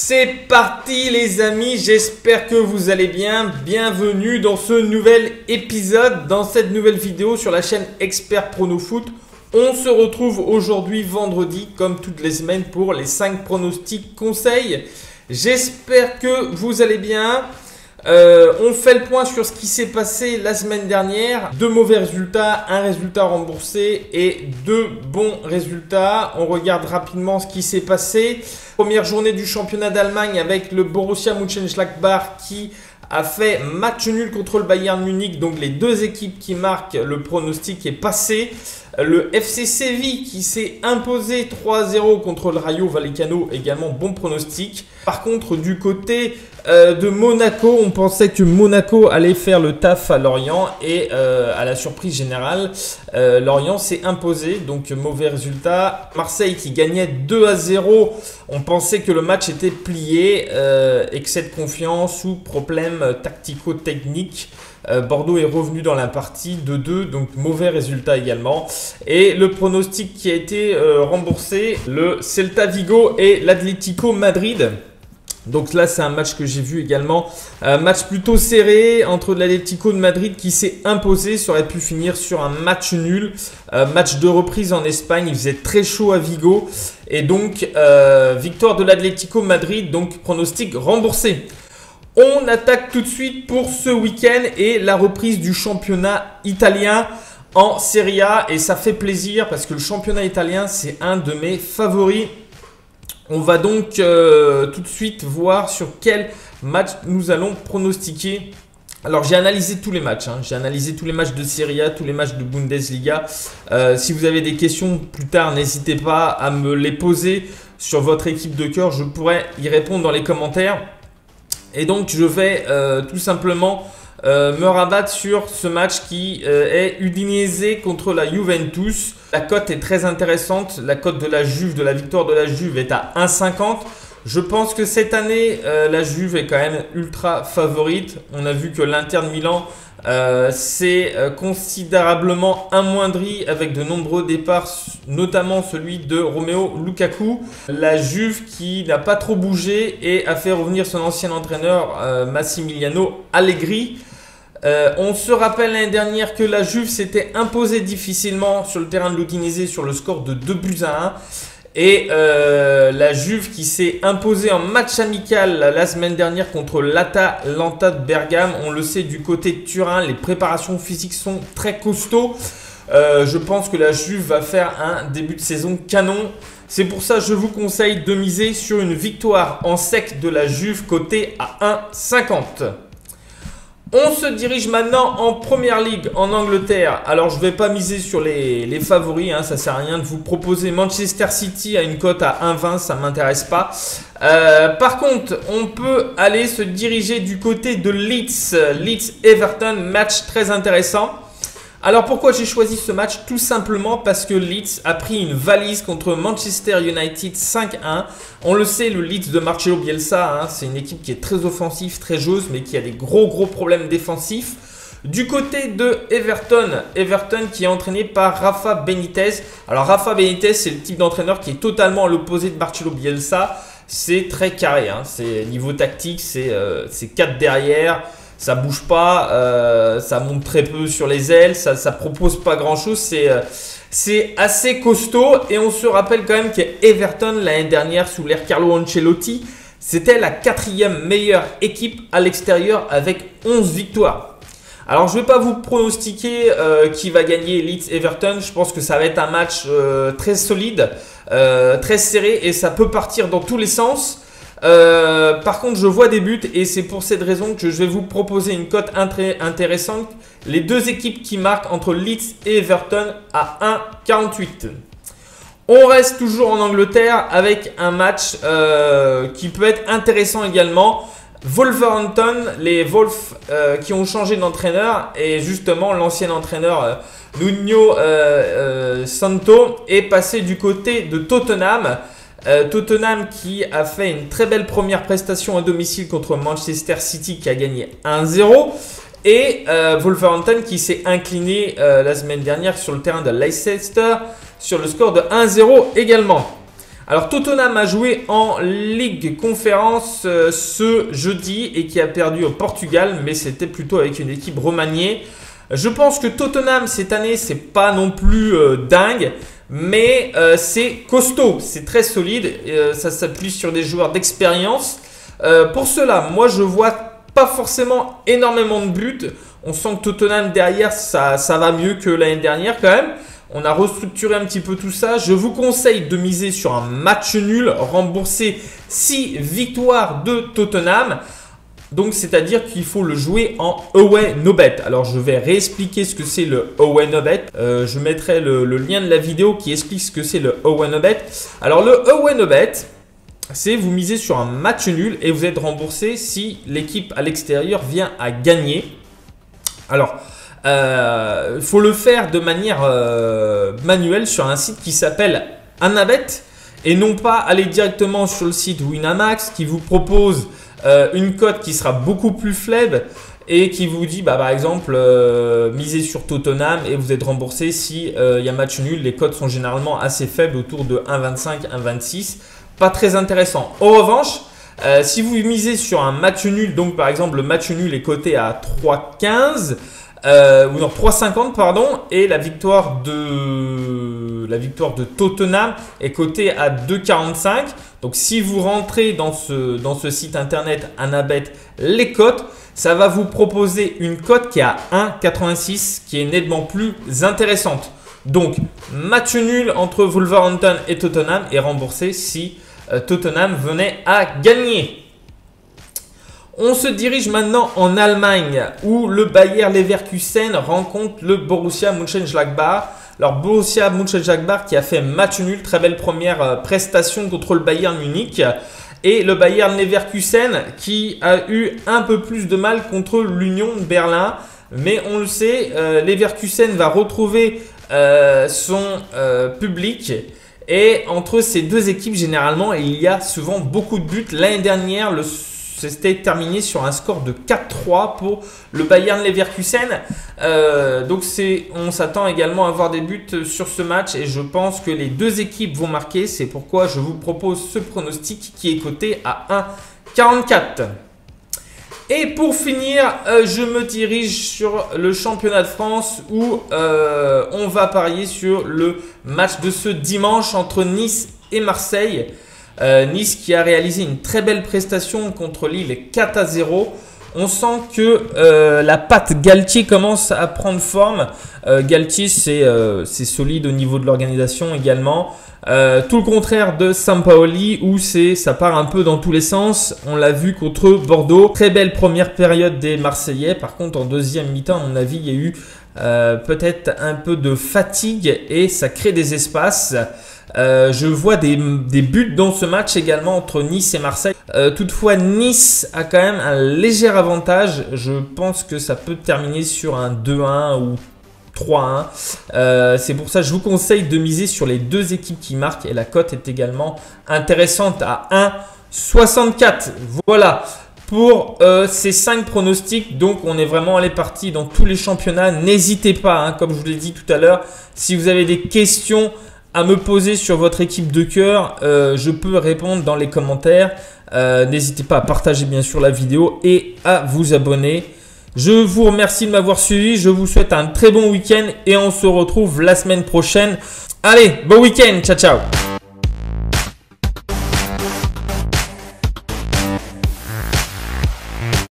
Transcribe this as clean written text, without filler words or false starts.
C'est parti les amis, j'espère que vous allez bien. Bienvenue dans ce nouvel épisode, dans cette nouvelle vidéo sur la chaîne Expert Prono Foot. On se retrouve aujourd'hui vendredi comme toutes les semaines pour les 5 pronostics conseils. J'espère que vous allez bien. On fait le point sur ce qui s'est passé la semaine dernière. 2 mauvais résultats, un résultat remboursé et 2 bons résultats. On regarde rapidement ce qui s'est passé. Première journée du championnat d'Allemagne avec le Borussia Mönchengladbach qui a fait match nul contre le Bayern Munich. Donc les deux équipes qui marquent, le pronostic est passé. Le FC Séville qui s'est imposé 3-0 contre le Rayo Vallecano, également bon pronostic. Par contre, du côté de Monaco, on pensait que Monaco allait faire le taf à Lorient et à la surprise générale, Lorient s'est imposé, donc mauvais résultat. Marseille qui gagnait 2-0, on pensait que le match était plié, excès de confiance ou problème tactico-technique. Bordeaux est revenu dans la partie 2-2, donc mauvais résultat également. Et le pronostic qui a été remboursé, le Celta Vigo et l'Atlético Madrid. Donc là, c'est un match que j'ai vu également. Match plutôt serré entre l'Atlético de Madrid qui s'est imposé. Ça aurait pu finir sur un match nul. Match de reprise en Espagne. Il faisait très chaud à Vigo. Et donc, victoire de l'Atlético Madrid. Donc, pronostic remboursé. On attaque tout de suite pour ce week-end et la reprise du championnat italien en Serie A. Et ça fait plaisir parce que le championnat italien, c'est un de mes favoris. On va donc tout de suite voir sur quel match nous allons pronostiquer. Alors j'ai analysé tous les matchs, j'ai analysé tous les matchs de Serie A, tous les matchs de Bundesliga. Si vous avez des questions plus tard, n'hésitez pas à me les poser sur votre équipe de cœur. Je pourrais y répondre dans les commentaires. Et donc je vais tout simplement me rabattre sur ce match qui est Udinese contre la Juventus. La cote est très intéressante. La cote de la Juve, de la victoire de la Juve est à 1,50. Je pense que cette année, la Juve est quand même ultra favorite. On a vu que l'Inter de Milan s'est considérablement amoindri avec de nombreux départs, notamment celui de Romelu Lukaku. La Juve qui n'a pas trop bougé et a fait revenir son ancien entraîneur Massimiliano Allegri. On se rappelle l'année dernière que la Juve s'était imposée difficilement sur le terrain de l'Udinese sur le score de 2-1. Et la Juve qui s'est imposée en match amical la semaine dernière contre l'Atalanta de Bergame. On le sait, du côté de Turin, les préparations physiques sont très costauds. Je pense que la Juve va faire un début de saison canon. C'est pour ça que je vous conseille de miser sur une victoire en sec de la Juve cotée à 1,50. On se dirige maintenant en Première Ligue en Angleterre. Alors je ne vais pas miser sur les favoris, ça ne sert à rien de vous proposer Manchester City à une cote à 1,20, ça ne m'intéresse pas. Par contre, on peut aller se diriger du côté de Leeds. Leeds-Everton, match très intéressant. Alors pourquoi j'ai choisi ce match? Tout simplement parce que Leeds a pris une valise contre Manchester United 5-1. On le sait, le Leeds de Marcelo Bielsa, c'est une équipe qui est très offensive, très joueuse, mais qui a des gros problèmes défensifs. Du côté de Everton qui est entraîné par Rafa Benitez. Alors Rafa Benitez, c'est le type d'entraîneur qui est totalement à l'opposé de Marcelo Bielsa. C'est très carré, c'est niveau tactique, c'est 4 derrière. Ça bouge pas, ça monte très peu sur les ailes, ça propose pas grand chose, c'est assez costaud. Et on se rappelle quand même qu'Everton l'année dernière sous l'ère Carlo Ancelotti, c'était la 4e meilleure équipe à l'extérieur avec 11 victoires. Alors je ne vais pas vous pronostiquer qui va gagner Leeds-Everton, je pense que ça va être un match très solide, très serré et ça peut partir dans tous les sens. Par contre, je vois des buts et c'est pour cette raison que je vais vous proposer une cote intéressante. Les deux équipes qui marquent entre Leeds et Everton à 1,48. On reste toujours en Angleterre avec un match qui peut être intéressant également. Wolverhampton, les Wolves qui ont changé d'entraîneur et justement l'ancien entraîneur Nuno Santo est passé du côté de Tottenham. Tottenham qui a fait une très belle première prestation à domicile contre Manchester City qui a gagné 1-0 et Wolverhampton qui s'est incliné la semaine dernière sur le terrain de Leicester sur le score de 1-0 également. Alors Tottenham a joué en Ligue Conférence ce jeudi et qui a perdu au Portugal, mais c'était plutôt avec une équipe remaniée. Je pense que Tottenham cette année, c'est pas non plus dingue, mais c'est costaud, c'est très solide. Ça s'appuie sur des joueurs d'expérience. Pour cela, moi je vois pas forcément énormément de buts. On sent que Tottenham derrière, ça va mieux que l'année dernière quand même. On a restructuré un petit peu tout ça. Je vous conseille de miser sur un match nul, rembourser 6 victoires de Tottenham. Donc, c'est-à-dire qu'il faut le jouer en away no bet. Alors, je vais réexpliquer ce que c'est le away no bet. Je mettrai le lien de la vidéo qui explique ce que c'est le away no bet. Alors, le away no bet, c'est vous misez sur un match nul et vous êtes remboursé si l'équipe à l'extérieur vient à gagner. Alors, il faut le faire de manière manuelle sur un site qui s'appelle Annabet et non pas aller directement sur le site Winamax qui vous propose une cote qui sera beaucoup plus faible et qui vous dit par exemple misez sur Tottenham et vous êtes remboursé si il y a match nul. Les cotes sont généralement assez faibles, autour de 1,25, 1,26. Pas très intéressant. En revanche, si vous misez sur un match nul, donc par exemple le match nul est coté à 3,15 ou non 3,50 pardon, et la victoire de Tottenham est cotée à 2,45. Donc si vous rentrez dans ce site internet Annabet les cotes, ça va vous proposer une cote qui est à 1,86 qui est nettement plus intéressante. Donc match nul entre Wolverhampton et Tottenham est remboursé si Tottenham venait à gagner. On se dirige maintenant en Allemagne où le Bayer Leverkusen rencontre le Borussia Mönchengladbach. Alors Borussia Mönchengladbach qui a fait match nul, très belle première prestation contre le Bayern Munich. Et le Bayer Leverkusen qui a eu un peu plus de mal contre l'Union de Berlin. Mais on le sait, Leverkusen va retrouver son public. Et entre ces deux équipes, généralement, il y a souvent beaucoup de buts. L'année dernière, c'était terminé sur un score de 4-3 pour le Bayern Leverkusen. Donc on s'attend également à avoir des buts sur ce match et je pense que les deux équipes vont marquer. C'est pourquoi je vous propose ce pronostic qui est coté à 1,44. Et pour finir, je me dirige sur le championnat de France où on va parier sur le match de ce dimanche entre Nice et Marseille. Nice qui a réalisé une très belle prestation contre Lille 4-0. On sent que la patte Galtier commence à prendre forme. Galtier, c'est solide au niveau de l'organisation également. Tout le contraire de Sampaoli où ça part un peu dans tous les sens. On l'a vu contre Bordeaux. Très belle première période des Marseillais. Par contre, en deuxième mi-temps, à mon avis, il y a eu peut-être un peu de fatigue et ça crée des espaces. Je vois des buts dans ce match également entre Nice et Marseille. Toutefois, Nice a quand même un léger avantage. Je pense que ça peut terminer sur un 2-1 ou 3-1. C'est pour ça que je vous conseille de miser sur les deux équipes qui marquent. Et la cote est également intéressante à 1,64. Voilà pour ces 5 pronostics. Donc, on est vraiment allé parti dans tous les championnats. N'hésitez pas, comme je vous l'ai dit tout à l'heure, si vous avez des questions à me poser sur votre équipe de cœur, je peux répondre dans les commentaires. N'hésitez pas à partager bien sûr la vidéo et à vous abonner. Je vous remercie de m'avoir suivi. Je vous souhaite un très bon week-end et on se retrouve la semaine prochaine. Allez, bon week-end. Ciao, ciao.